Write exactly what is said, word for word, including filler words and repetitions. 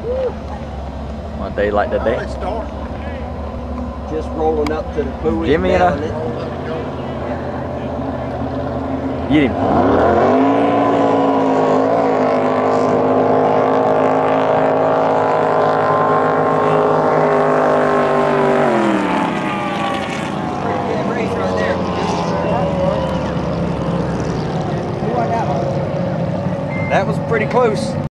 One day like today. Just rolling up to the buoy. Give me a. Get him. That was pretty close.